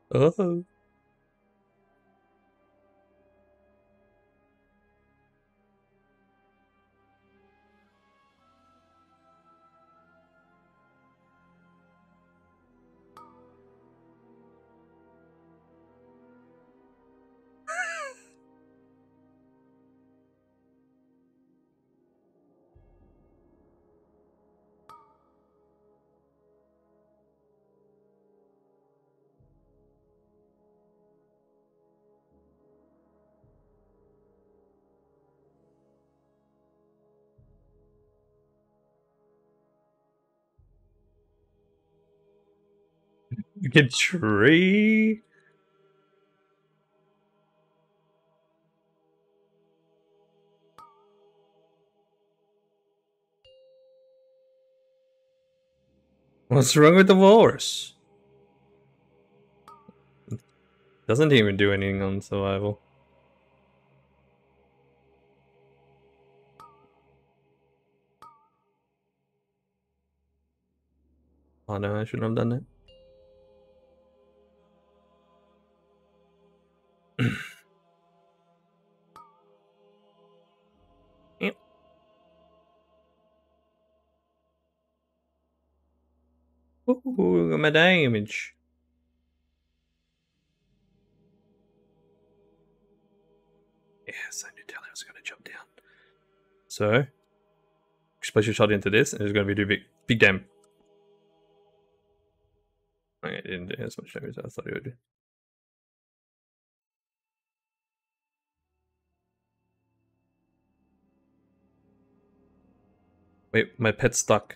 Oh. Good tree. What's wrong with the walrus? Doesn't even do anything on survival. Oh no, I shouldn't have done that. Yep. Ooh, my damage. Yes, I knew Talia was gonna jump down. So, explosive shot into this, and it's gonna be too big damage. Okay, it didn't do as much damage as I thought it would do. Wait, my pet's stuck.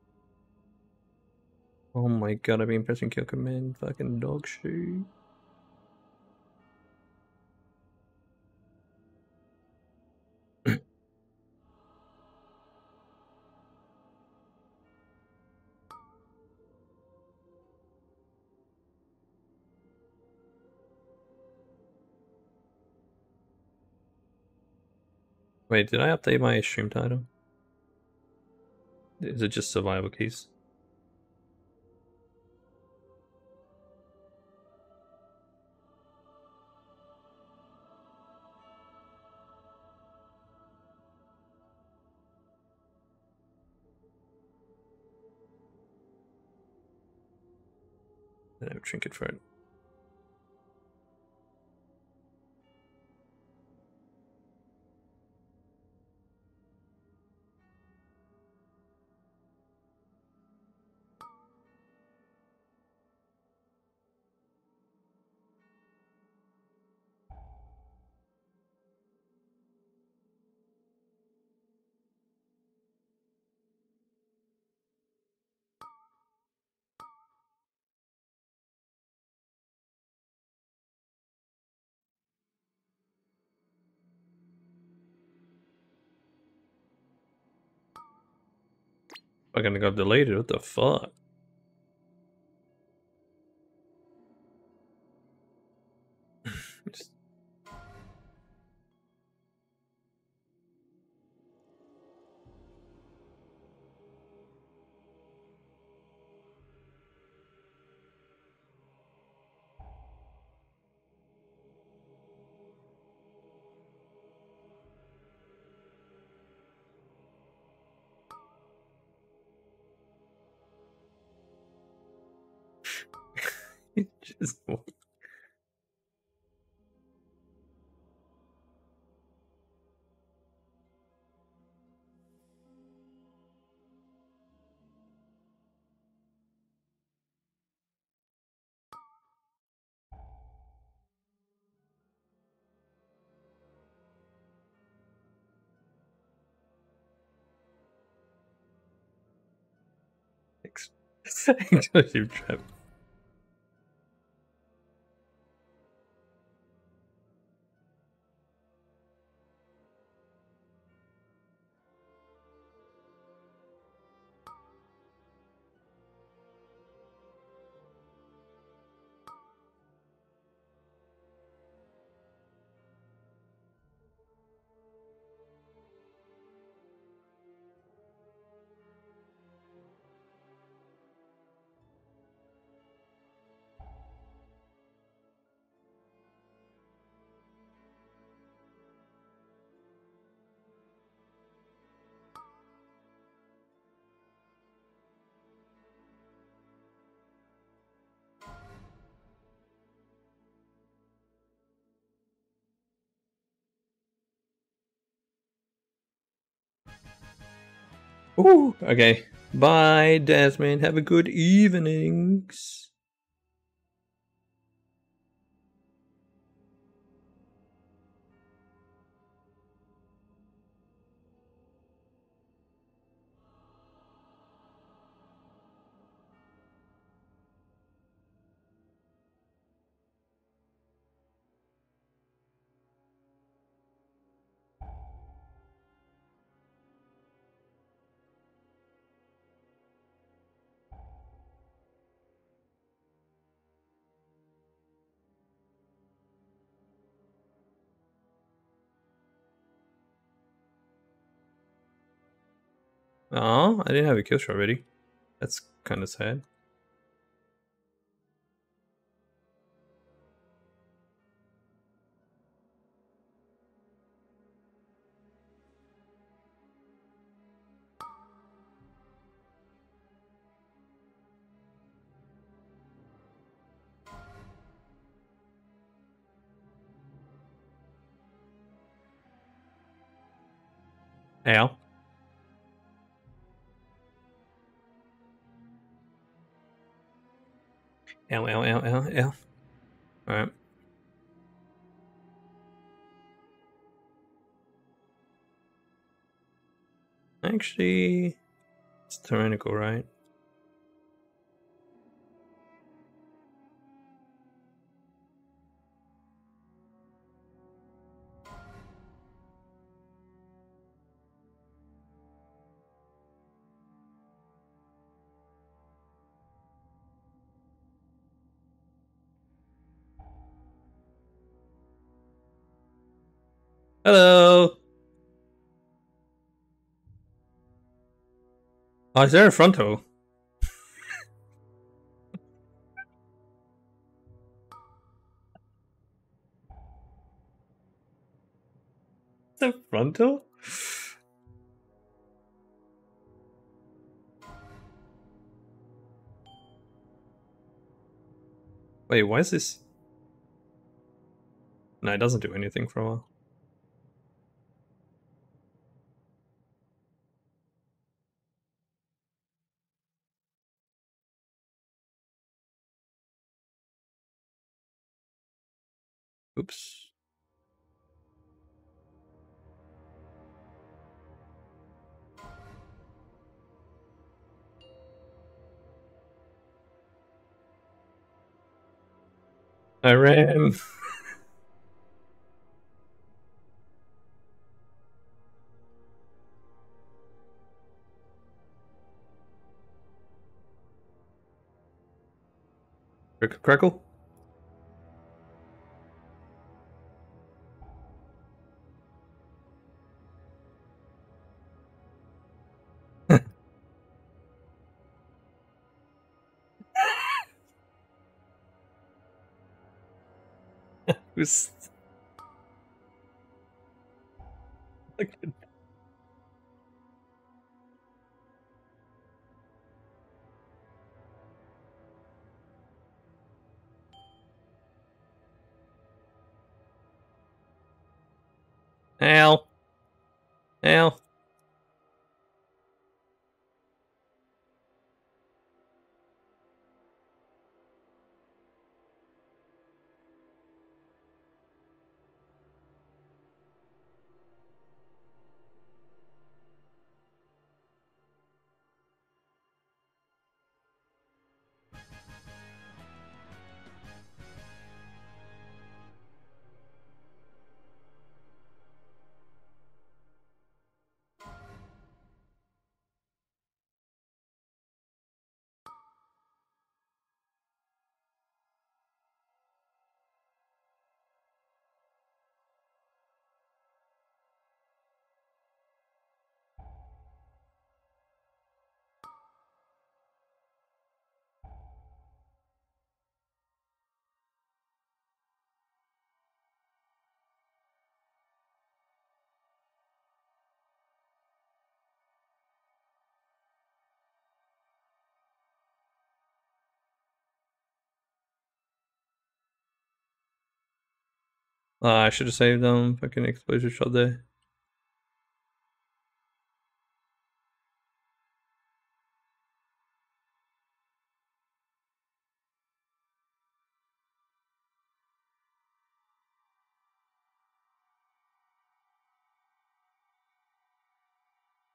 Oh my god, I've been pressing kill command, fucking dog shit. Wait, did I update my stream title? Is it just survival keys? I have a trinket for it. I'm gonna got deleted, what the fuck? Just explosive trap. Ooh, okay. Bye, Desmond. Have a good evenings. Oh, I didn't have a kill shot ready. That's kind of sad. Ow. Ow, ow, ow, ow, ow. Alright. Actually, it's tyrannical, right? Hello! Oh, is there a frontal? The frontal? Wait, why is this? No, it doesn't do anything for a while. Oops. I ran. Crackle? Who's... Ow. Ow. I should have saved fucking exposure shot there.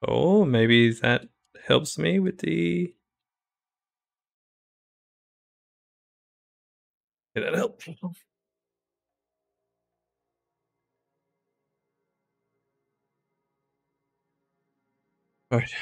Oh, maybe that helps me with the... Did that help? Alright.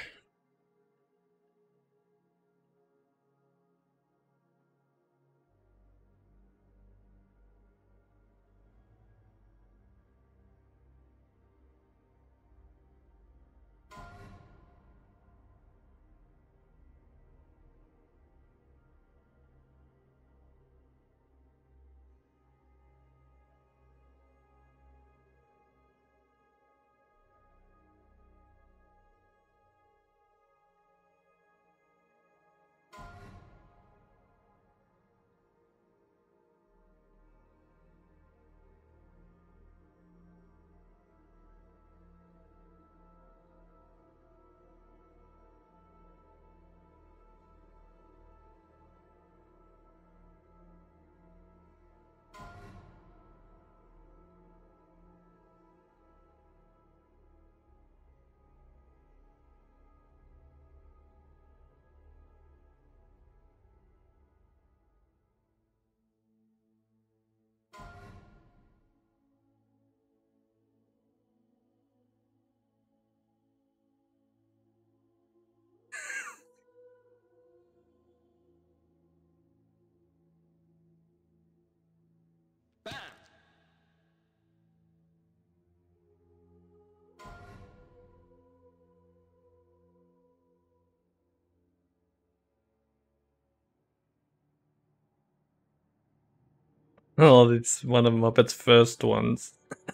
Oh, it's one of Muppet's first ones.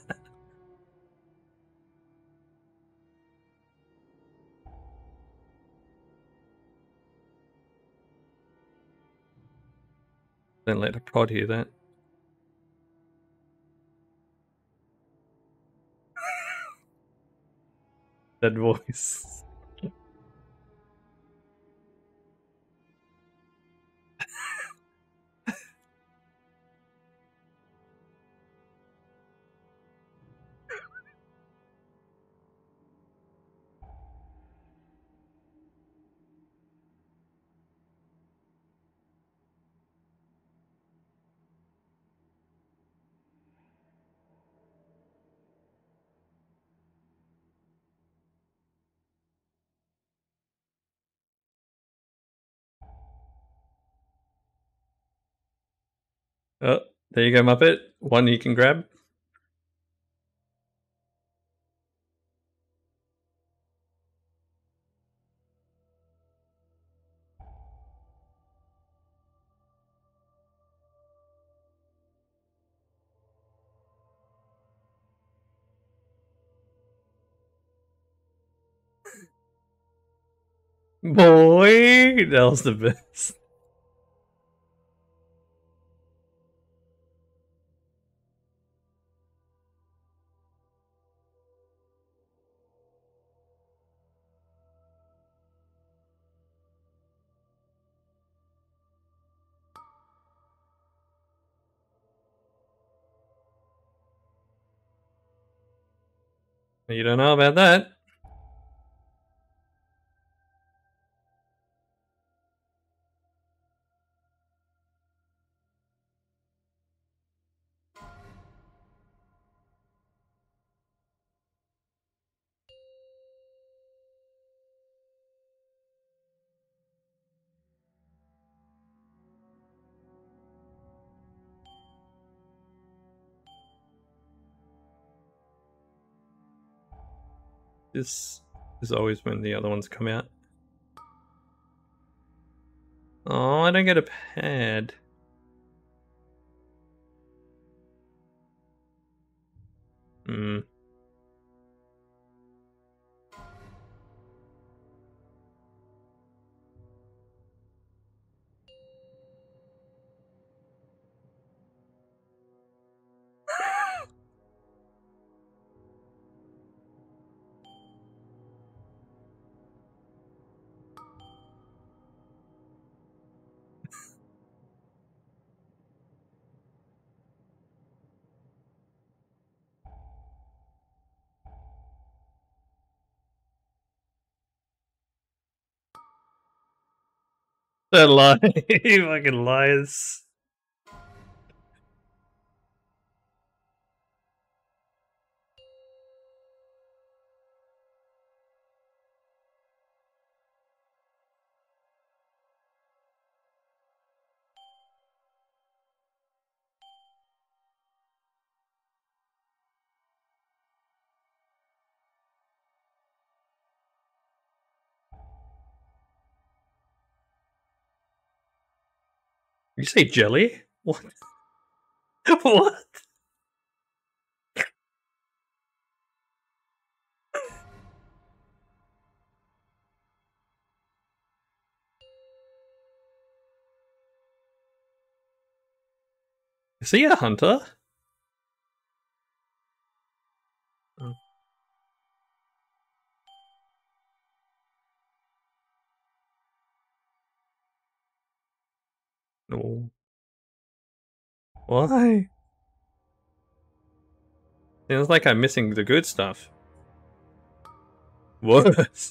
Don't let a prod hear that. That voice. Oh, there you go, Muppet. One you can grab. Boy, that was the best. You don't know about that. This is always when the other ones come out. Oh, I don't get a pad. Hmm. Don't lie. You fucking liars. You say jelly? What? What? Is he a hunter? Oh. No. Why? Sounds like I'm missing the good stuff. What?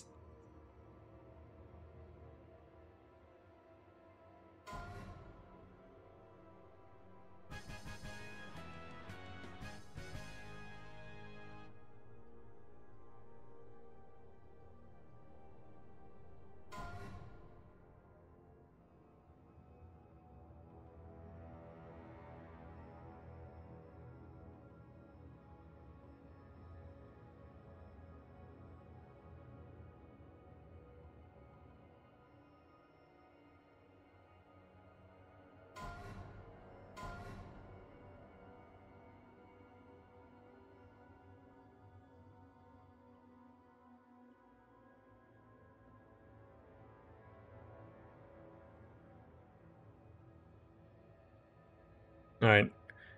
Alright.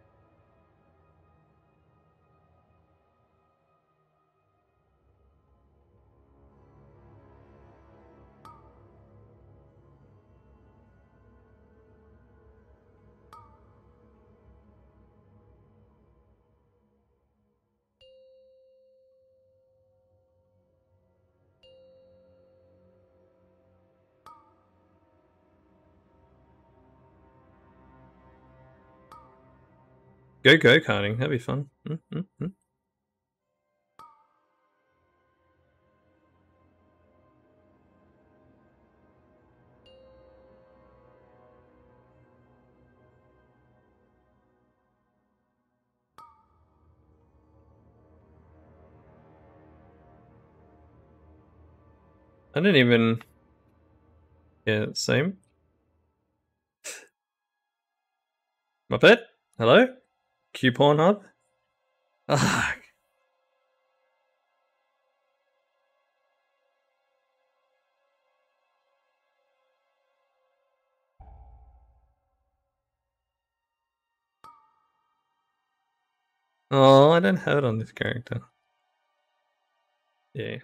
Go karting, that'd be fun. I didn't even. Yeah, same. Muppet? Hello? Q Pornhub? Ah. Oh, I don't have it on this character. Yeah.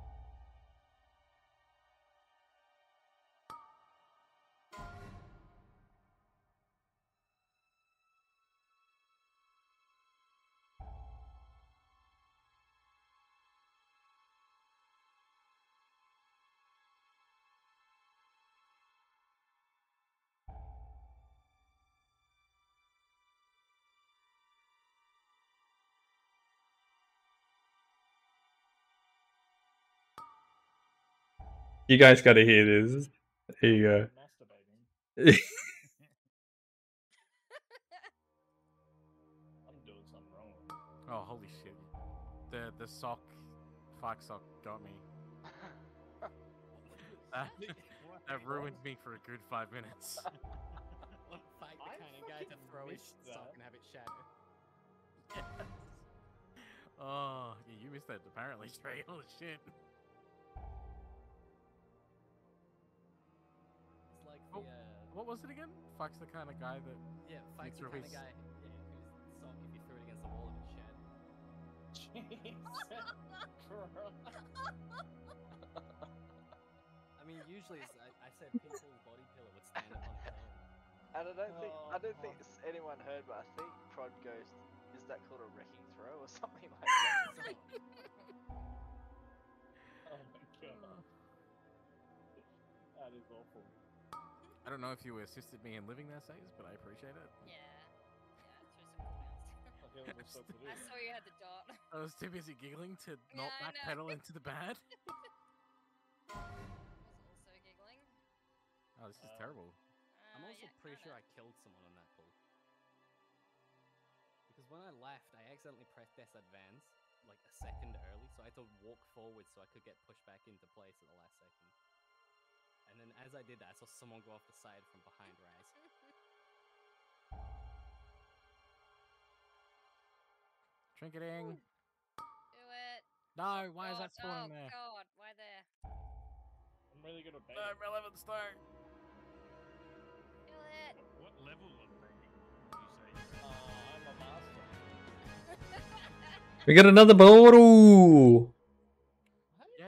You guys gotta hear this. Here you go. Masturbating. I'm doing something wrong. Oh, holy shit. The sock, fuck sock got me. That ruined me for a good 5 minutes. What a fight the I kind of guy to fucking throw his missed sock that. and have it shatter. Oh, yeah, you missed that apparently, Trey. Holy shit. It's like Oh, the What was it again? Fuck's the kind of guy that. yeah, fight the throw kind of his- guy whose sock, if you threw it against the wall, it would shatter. I mean, usually I said people's body pillow would stand up on its own. And I don't think anyone heard, but I think Prod Ghost, is that called a wrecking throw or something like that? Oh my god. That is awful. I don't know if you assisted me in living there, Says, but I appreciate it. Yeah. Yeah, through some cooldowns. Okay, what the fuck I saw you had the dot. I was too busy giggling to not Yeah, I know. backpedal into the bad. I was also giggling. Oh, this is terrible. I'm also Yeah, pretty sure kinda. I killed someone on that pull. Because when I left, I accidentally pressed disadvance like a second early, so I had to walk forward so I could get pushed back into place at the last second. And then as I did that, I saw someone go off the side from behind Raz. Trinketing. Do it. No, why is God, that spawning oh, there? God, why there? I'm really good at No, baiting. relevant stone. Kill it. What level of baiting would you say? I'm a master. We got another bottle.